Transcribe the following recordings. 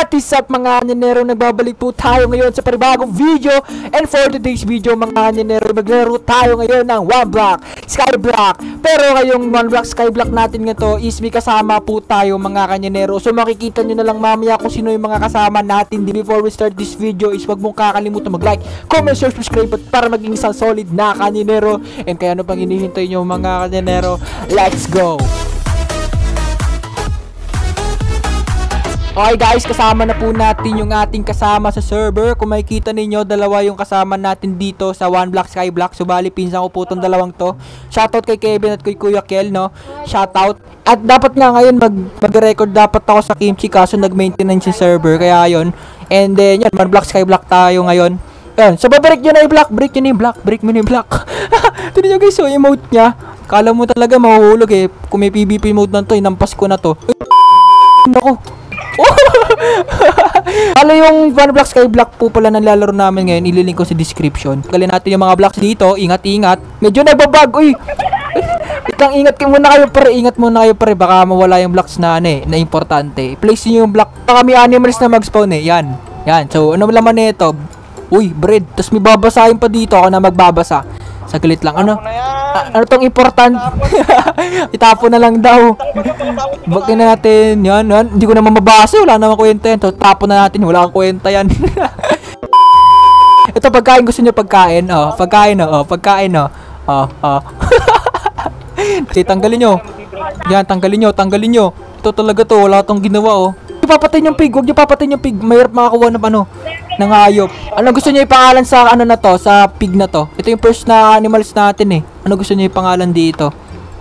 What is up mga Anyanero? Nagbabalik po tayo ngayon sa panibagong video. And for today's video mga Anyanero, maglaro tayo ngayon ng 1-block Skyblock. Pero ngayong 1-block Skyblock natin nga to is may kasama po tayo mga Anyanero. So makikita nyo na lang mamaya kung sino yung mga kasama natin. Before we start this video is wag mong kakalimutan mag-like, comment, share, subscribe para maging isang solid na Anyanero. And kaya ano pang hinihintay nyo mga Anyanero? Let's go! Okay guys, kasama na po natin yung ating kasama sa server. Kung makikita ninyo, dalawa yung kasama natin dito sa 1-block Skyblock. So bali, pinsan ko po itong dalawang to. Shoutout kay Kevin at kay Kuya Kel, no? Shoutout. At dapat nga ngayon mag-record dapat ako sa Kimchi kaso nag-maintenance yung server. Kaya yun. And then yan, 1-block Skyblock tayo ngayon. Yan, so babreak nyo na yung block. Break nyo na yung block. Break mo na yung block. Tignan nyo guys, so emote niya. Kala mo talaga mahuhulog eh. Kung may PvP mode na to, inampas ko na to. Nako. Ano yung 1-block Skyblock po pala nalalaro namin ngayon, ililink ko sa description. Galin natin yung mga blocks dito, ingat-ingat. Medyo nagbabag, uy. Itang ingat muna kayo pare, ingat muna kayo pare, baka mawala yung blocks na na importante. Place niyo yung block. Baka may animals na mag-spawn eh, yan. Yan, so ano laman nito? Uy, bread, tapos may babasahin pa dito, ako na magbabasa. Saglit lang, ano? Ano tong important? Itapon na lang daw. Bakit na natin, yan. Hindi ko naman mabasa, wala naman kwenta yan. So, tapon na natin, wala kang kwenta yan. Ito, pagkain, gusto nyo pagkain? Oh, pagkain, oh, pagkain, oh. Kasi tanggalin nyo. Yan, tanggalin nyo. Ito talaga to, wala tong ginawa, oh. Papatay yung pig, huwag nyo papatay yung pig. Mayroon makakuha ng ano, ng hayop. Ano gusto nyo ipangalan sa ano na to, sa pig na to? Ito yung first na animals natin eh. Ano gusto nyo ipangalan dito?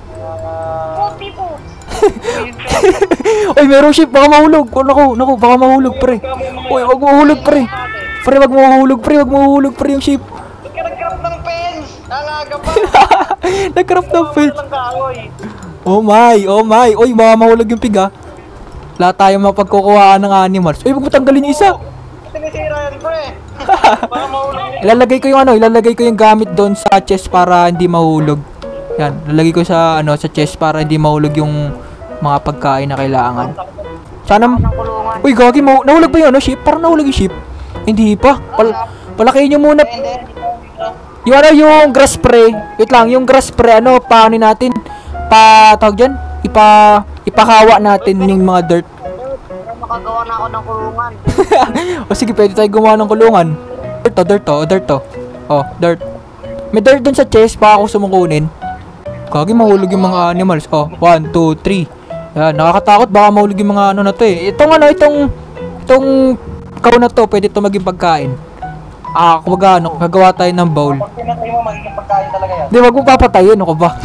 Uy, merong sheep, baka mahulog. Naku, baka mahulog pre. Uy, wag mahulog pre. Pre, wag mahulog pre yung sheep. Nag-craft ng fence. Nalaga pa. Nag-craft ng fence. Oh my. Uy, baka mahulog yung pig ah. Wala tayong mapagkukuhaan ng animals. Uy, wag mo tanggalin yung isa. Sinisira yan, pre. Baka mahulog. Ilalagay ko yung gamit doon sa chest para hindi mahulog. Yan, ilalagay ko sa sa chest para hindi mahulog yung mga pagkain na kailangan. Sana uy, gagi mo. Nahulog ba 'yung sheep? Parang nahulog yung sheep. Hindi pa. Palakihin niyo muna. Yung grass spray. Wait lang, yung grass spray paano natin? Tawag diyan? Ipakawa natin yung mga dirt. Makagawa na ako ng kulungan. O sige, pwede tayo gumawa ng kulungan. Dirt to. Oh, dirt. May dirt dun sa chest, baka ako sumukunin. Kagi mahulog yung mga animals. Oh, 1, 2, 3. Yan, nakakatakot, baka mahulog yung mga na to eh. Itong cow na to, pwede to maging pagkain. Kumbaga gagawa tayo ng bowl. Pag pinatay mo, magiging pagkain talaga yan. Di, wag mo papatayin, ako ba?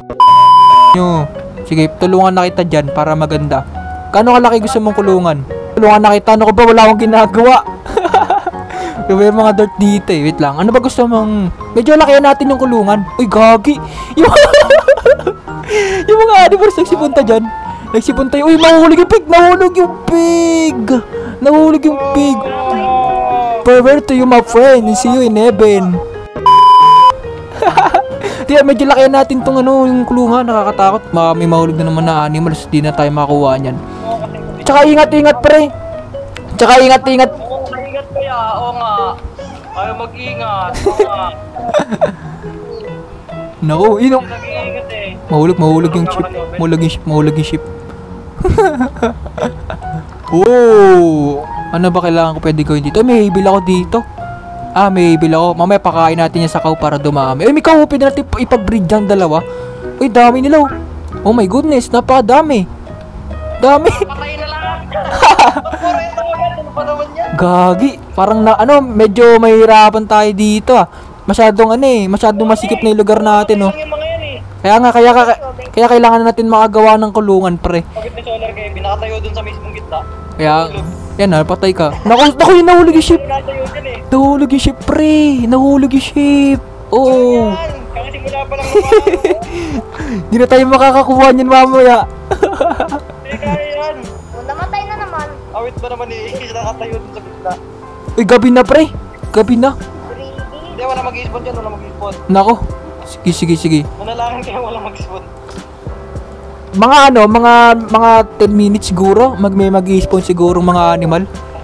Sige, tulungan na kita dyan para maganda. Kano kalaki gusto mong kulungan? Tulungan na kita, ano ko ba? Wala akong ginagawa. May mga dirt dito eh. Wait lang, ano ba gusto mong... Medyo lakihan natin yung kulungan. Uy, gagi! Yung mga animals nagsipunta dyan. Uy, mahulog yung pig! Nahulog yung pig! Pervert to you, my friend. See you in heaven. Tiyan, medyo lakihan natin tong yung kulungan. Nakakatakot. May mahulog na naman na animals. Di na tayo makuha niyan. Tsaka ingat-ingat pre. Ingat kaya, oo nga. Ayaw mag-ingat, oo nga. Naku, Nag-iingat eh. Mahulog yung ship. Mahulog yung ship. Oh! Ano ba kailangan ko pwede gawin dito? May hibil ako dito. May hibil ako. Mamaya pakain natin yung sakaw para dumami. May kaw, pwede natin ipag-breed dyan dalawa. Uy, dami nila. Oh my goodness, napakadami. Dami. Patay na lang. Ano pa naman yan? Gagi. Parang medyo mahirapan tayo dito Masyadong masyadong masikip na yung lugar natin Yung mga yan eh. Kaya kailangan natin makagawa ng kulungan pre. Bakit may solar kayo? Binakatayo dun sa mismong gitna. Kaya, yan patay ka. Naku, yung nahulog yung ship. Binakatayo dyan eh. Nahulog yung ship pre. Nahulog yung ship. Oo. Kakasimula pa lang Hindi na tayo makakakuha niyan mamaya. Hindi kaya yan. Namatay na naman. Awit ba naman eh. Nakatayo dun sa gitna. Uy, gabi na pre. Gabi na. Hindi, wala mag-i-spawn dyan. Wala mag-i-spawn. Nako. Sige. Manalangin kaya wala mag-spawn. Mga 10 minutes siguro, mag-i-spawn siguro mga animal.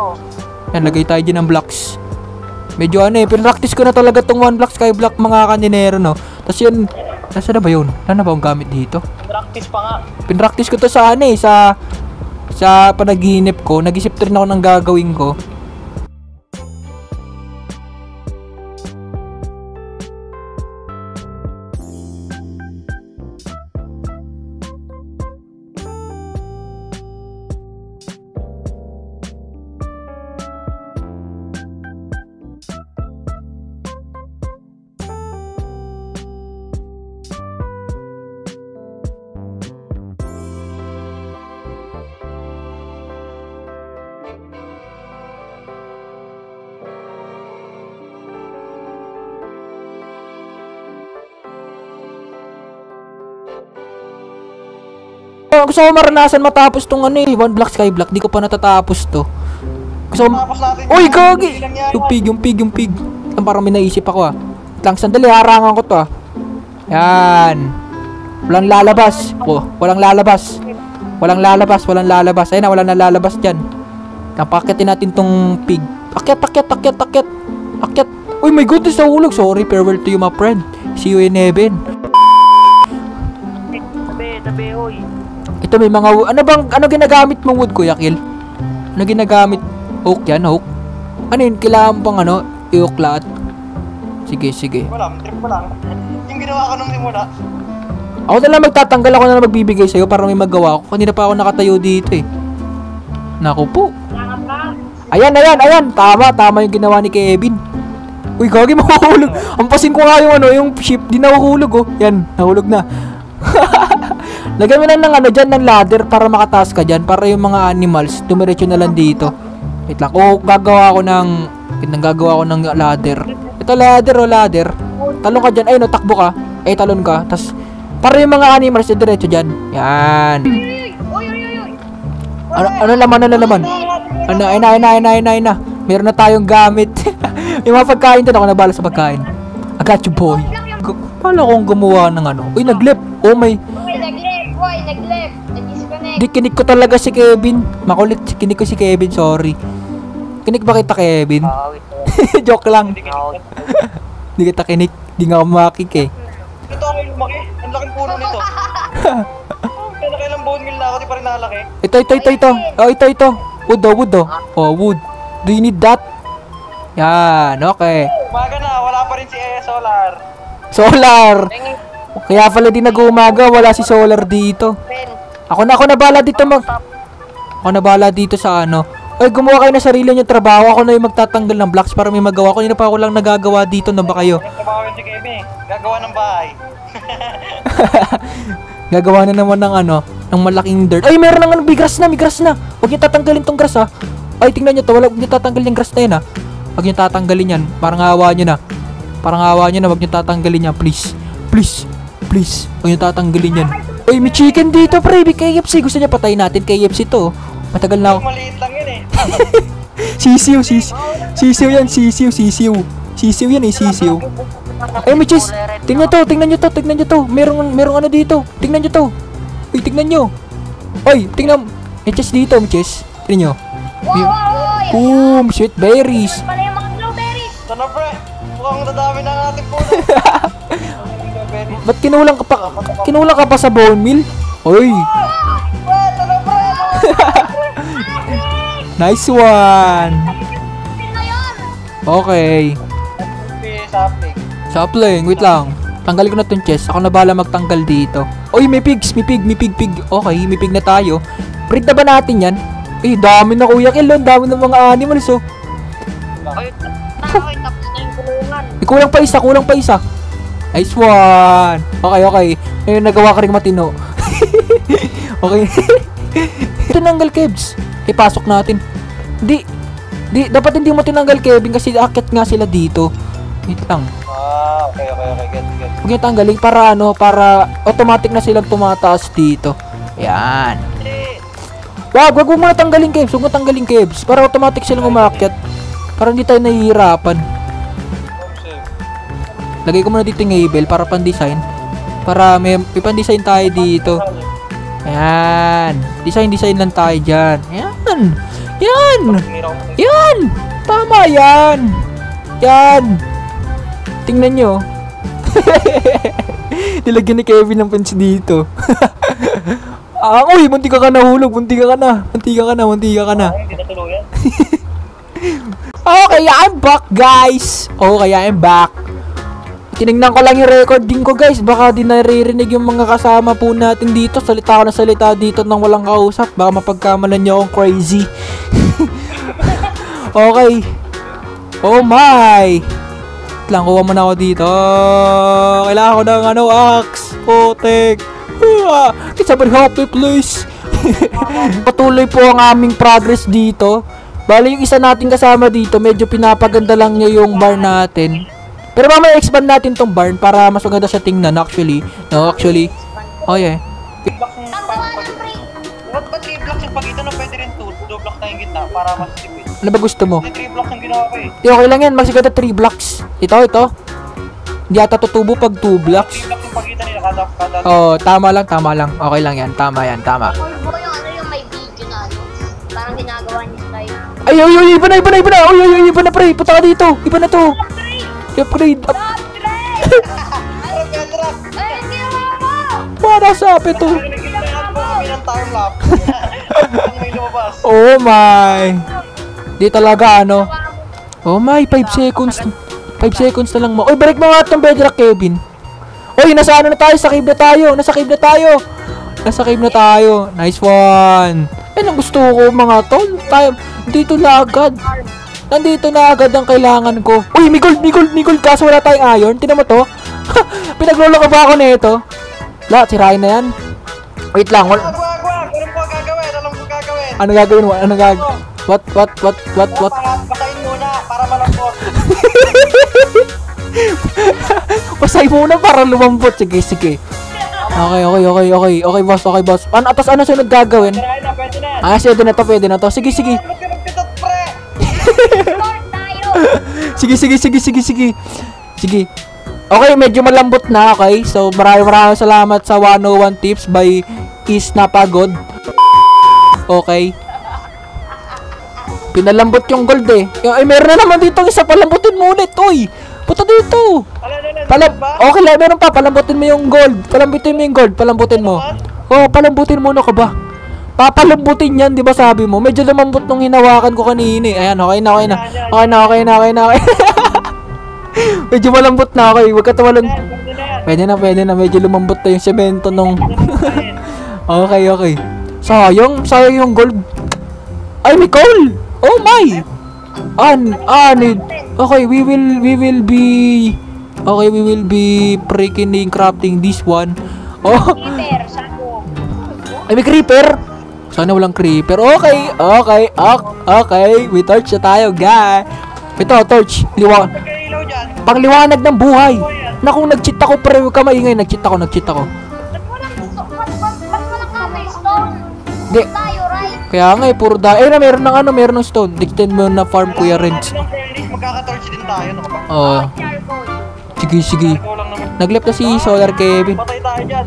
mo. Yan, lagay tayo dyan ng blocks. Medyo ano eh, pinractice ko na talaga tong 1 block skyblock mga kaninero, no? Tapos yun, nasa na ba yun? Ano na ba ang gamit dito? Practice pa nga. Pinractice ko to sa ano eh, sa panaginip ko. Nag-isip rin ako ng gagawin ko. Gusto ko maranasan matapos tong ano eh, 1 block skyblock. Di ko pa natatapos to. Gusto ko... Tapos natin. Uy, gagi! Hindi lang yan. Yung pig. Parang may naisip ako ah. Lang, sandali, harangan ko to ah. Yan. Walang lalabas. Oh, walang lalabas. Walang lalabas. Ayun na, walang nalalabas dyan. Napakitin natin tong pig. Akyat. Uy, my goodness, nahulog. Sorry, farewell to you, my friend. See you in heaven. Tabi, hoy. Ito may mga ano ginagamit mong wood, Kuya Kill? Ano ginagamit? Oak yan, oak. Ano yun? Kailangan pang ano? I-oak lahat. Sige. Wala, trip ko lang. Yung ginawa ko nung simula. Ako na lang magtatanggal, ako na lang magbibigay sa'yo para may magawa ko. Kanina pa ako nakatayo dito eh. Naku po. Ayan. Tama yung ginawa ni Kevin. Uy, gagi, mahuhulog. Ampasin ko nga yung ano, yung ship. Di nahuhulog oh. Yan, nahulog na. Lagyan mo na ng ano dyan, ng ladder para makataas ka dyan. Para yung mga animals, dumiretso na lang dito. Wait lang. Gagawa ko ng ladder. Ito ladder. Talon ka dyan. Ay, no, takbo ka. Ay, talon ka. Tas, para yung mga animals, diretso dyan. Yan. Ano laman? Ano, ay na. Meron na tayong gamit. Yung mga pagkain doon, ako nabala sa pagkain. I got you, boy. Paano akong gumawa ng ano? Uy, naglip. Oh my. Naglip. Nag-disconnect. Di, kinig ko talaga si Kevin. Makulit, kinig ko si Kevin, sorry. Kinig ba kita, Kevin? Joke lang. Di kita kinig. Di nga ako makik eh. Ito ako yung lumaki. Ang laking puno nito. Kaya nakailang bone meal na ako, di pa rin nalaki. Ito. Oh, ito. Wood oh. Oh, wood. Do you need that? Yan, okay. Umaga na, wala pa rin si Solar. Solar! Kaya pala di nag-uumaga, wala si Solar dito. Ako na bala dito Ako na bala dito sa ano. Ay, gumawa kayo na sarili nyo trabaho. Ako na yung magtatanggal ng blocks para may magawa. Kanina pa ako lang nagagawa dito na ba kayo? Trabaho yun si Kevin. Gagawa ng bahay. Gagawa na naman ng ano, ng malaking dirt. Ay, meron ng ano, may grass na. Huwag nyo tatanggalin tong grass ha. Ay, tingnan nyo to, huwag nyo tatanggalin yung grass na yun ha. Huwag nyo tatanggalin yan. Parang hawa nyo na. Huwag nyo tatanggalin yan, please. Huwag nyo tatanggalin yan. Uy, may chicken dito, pre. May KFC. Gusto niya patayin natin KFC to. Matagal na ako. Maliit lang yun eh. Sisiw yan. Sisiw yan eh, sisiw. Ay, may cheese. Tingnan nyo to. Merong ano dito. Tingnan nyo to. Uy, tingnan nyo. Uy, tingnan. May cheese dito, Tingnan nyo. Sweet berries. Pala yung mga blueberries. Sana pre, mukhang dadami na ang ating puno. Ba't kinulang ka pa sa bone meal? Uy. Sana pre. Nice one. Okay. Sapling, wait lang. Tanggalin ko na tong chest. Ako na bahala magtanggal dito. Uy, may pig. Okay, may pig na tayo. Breed na ba natin yan? Eh, dami na Kuya Kill. Dami ng mga animals oh. Ay, tapos na yung kulungan. Kulang pa isa. Nice one. Okay. Ngayon nagawa ka rin matino. Okay. Tinanggal Kebs. Ipasok natin. Dapat hindi mo tinanggal Kevin kasi akit nga sila dito. Wait lang. Okay. Get. Huwag niyo tanggalin para automatic na silang tumataas dito. Yan. Wag mo na tanggalin Kebs. Para automatic silang umakyat. Para hindi tayo nahihirapan. Lagay ko muna dito yung label para pan-design. Para may pan-design tayo dito. Ayan. Design lang tayo dyan. Ayan. Yan! Tinira ko. Yan! Tama yan! Yan! Tingnan nyo. Nilagyan ni Kevin ng pansi dito. Uy, munti ka nahulog. Munti ka na. Hindi na tuluyan. Okay, I'm back, guys. Okay, I'm back. Tinignan ko lang yung recording ko, guys. Baka di naririnig yung mga kasama po natin dito. Salita ko na salita dito nang walang kausap. Baka mapagkamalan nyo akong crazy. Okay. Oh my. Lang, kuha mo na ako dito. Kailangan ko ng axe. Putek. Can somebody help me, please? Patuloy po ang aming progress dito. Bali yung isa nating kasama dito, medyo pinapaganda lang niya yung barn natin. Pero mamaya expand natin tong barn para mas maganda siya tingnan actually. No, actually. Oh yeah. 3 blocks yung Ba't ba 3 blocks yung pagitan na pwede rin 2 blocks na yung gitna para mas tipid? Ano ba gusto mo? Hindi 3 blocks yung ginawa ko eh. Di okay lang yan, magsigada 3 blocks. Ito. Hindi ata tutubo pag 2 blocks. 3 blocks yung pagitan nila kada. Oh, tama lang. Okay lang yan. Tama. Boy, yung may video na parang ginagawa ni Sky. Ay, iba na. Iba na, pre. Punta ka dito. Iba na to. Upgrade. Para sa ape to. Nagigilaan po kami ng time lapse. Ang may lumabas. Oh my. Di talaga ano. Oh my, 5 seconds. 5 seconds na lang mo. Oy, break mo nga itong bedrock, Kevin. Oy, nasa cave na tayo. Nice one. Yan ang gusto ko mga tol. Nandito na agad ang kailangan ko. Uy, may gold. Kaso wala tayong iron. Tingnan mo to. Pinagloloko ba ako nito? La, sirain na yan. Wait lang. Wag. Alam ko gagawin. Ano gagawin mo? What? Pasain muna para malambot. Pasay muna para lumambot. Sige. Okay, boss. Ano sunod gagawin? Pwede na. Pwede na to. Sige. Ba't ka nagpitot, pre? Sige. Okay, medyo malambot na, okay? So, maraming salamat sa 101 tips by Is Napagod. Okay. Pinalambot yung gold eh. Ay, meron na naman dito isa. Palambutin mo ulit, oy. Punta dito. Okay lang, meron pa. Palambutin mo yung gold. Palambutin mo. Oh, palambutin mo na ka ba? Papalambutin yan, di ba sabi mo? Medyo lumambot nung hinawakan ko kanina eh. Ayan, okay na. Medyo malambot na, okay. Huwag ka tawalan. Pwede na. Medyo lumambot na yung semento nung... Okay. Sayang yung gold. Ay, may coal! Oh my! Okay, we will be freaking crafting this one. Oh! Ay, may creeper! Sana walang creeper. Okay. May torch na tayo, guys. Ito, torch. Pangliwanag ng buhay. Naku, nag-cheat ako, pre. Huwag ka maingay. Nag-cheat ako. Ba't walang kamay stone? Di. Tayo, right? Kaya nga, puro meron ng stone. Extend mo na farm, Kuya Renz. Magkaka-torch din tayo, no? Oo. Sige. Naglap na si Solar Kevin. Patay tayo dyan.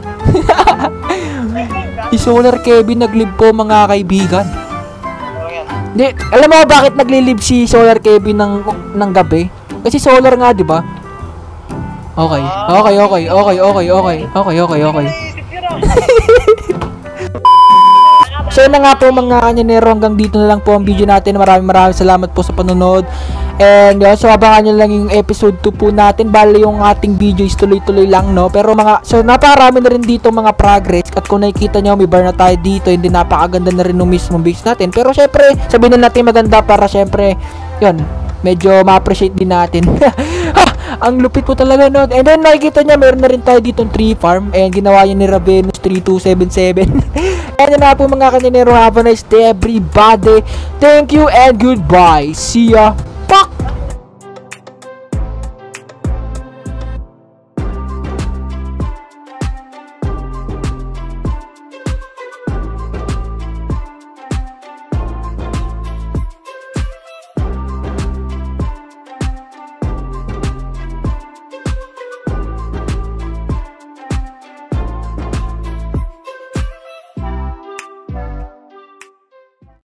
Si Solar Kevin naglib po, mga kaibigan. Ano yan? Di, alam mo bakit naglilib si Solar Kevin ng gabi? Kasi solar nga, di ba? Okay. Naisip yun, ah. So yun na nga po mga kanyanero, hanggang dito na lang po ang video natin. Maraming salamat po sa panonood. And yun, so abangan nyo lang yung episode 2 po natin. Bali yung ating video is tuloy-tuloy lang, no? Pero so napakarami na rin dito mga progress. At kung nakikita nyo, may bar na tayo dito. Hindi napakaganda na rin ng mismo base natin. Pero syempre, sabihin na natin maganda para syempre, yun, medyo ma-appreciate din natin. Ang lupit po talaga, no? And then nakikita niya, meron na rin tayo dito 3 farm. And ginawa niya ni Ravenus 3277. And yun na po mga kanyanero. Have a nice day, everybody. Thank you and goodbye. See ya.